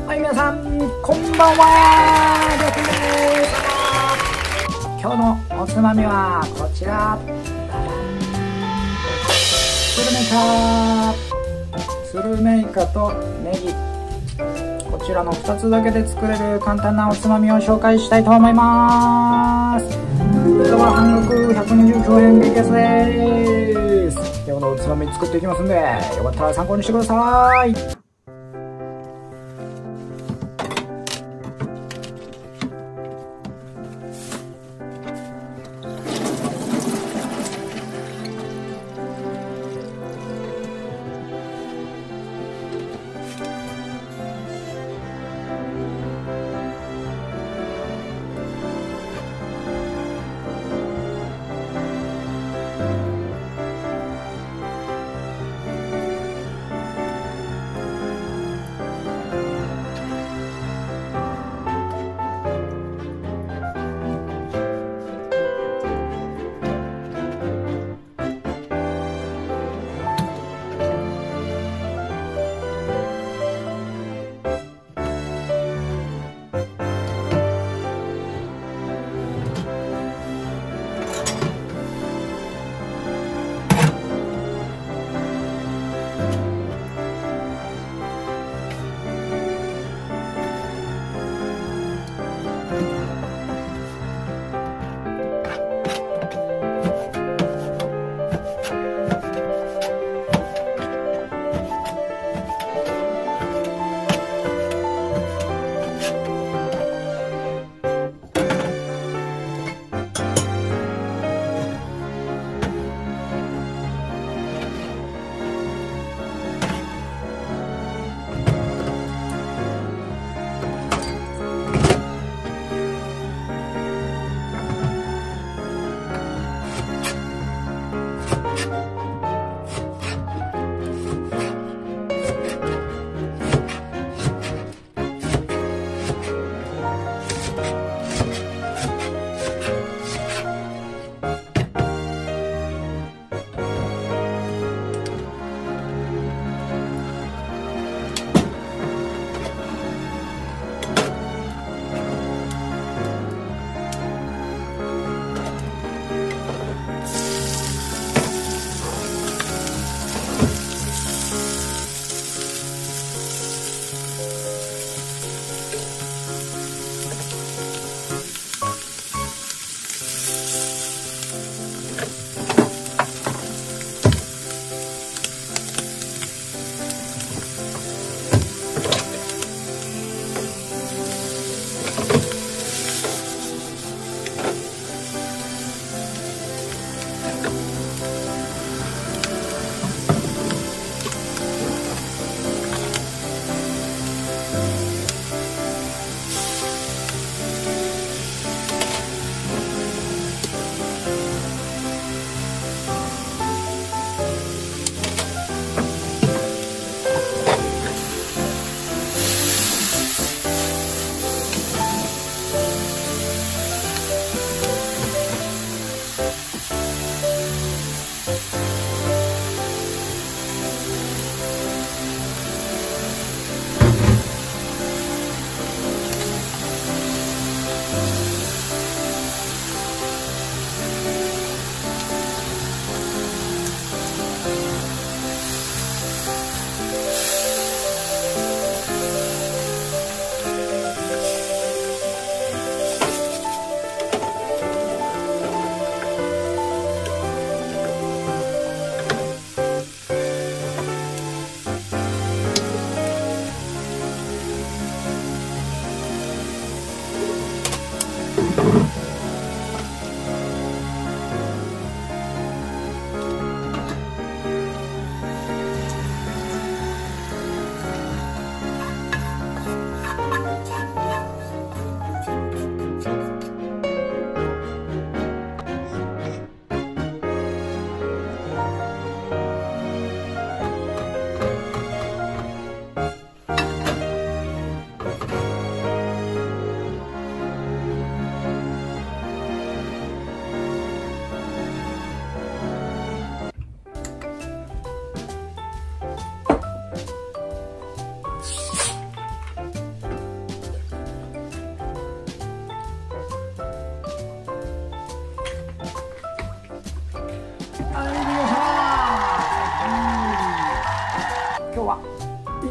はい、皆さん、こんばんは。りょうくんです。今日のおつまみはこちら。スルメイカとネギ。こちらの2つだけで作れる簡単なおつまみを紹介したいと思います。こちらは半額129円激安です。今日のおつまみ作っていきますんで、よかったら参考にしてください。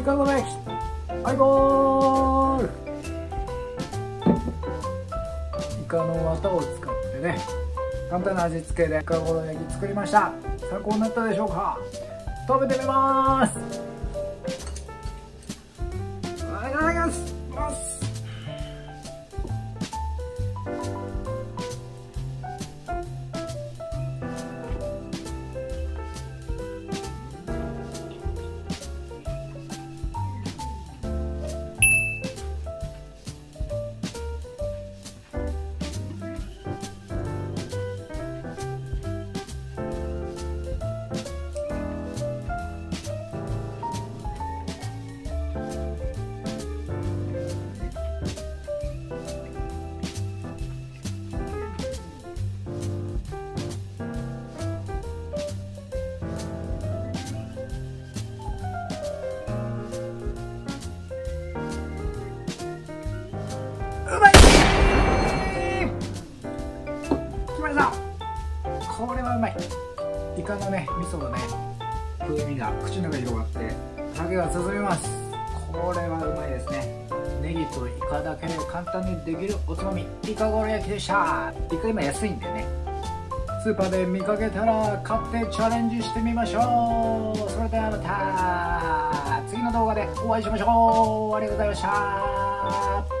カゴ焼きハイボール。イカの綿を使ってね、簡単な味付けでイカゴロ焼き作りました。参考になったでしょうか。食べてみます。いただきます。うまい。きました。これはうまい。イカのね、味噌のね、風味が口の中に広がって酒が進みます。これはうまいですね。ネギとイカだけで簡単にできるおつまみ、イカゴロ焼きでした。イカ今安いんでね、スーパーで見かけたら買ってチャレンジしてみましょう。それではまた次の動画でお会いしましょう。ありがとうございました。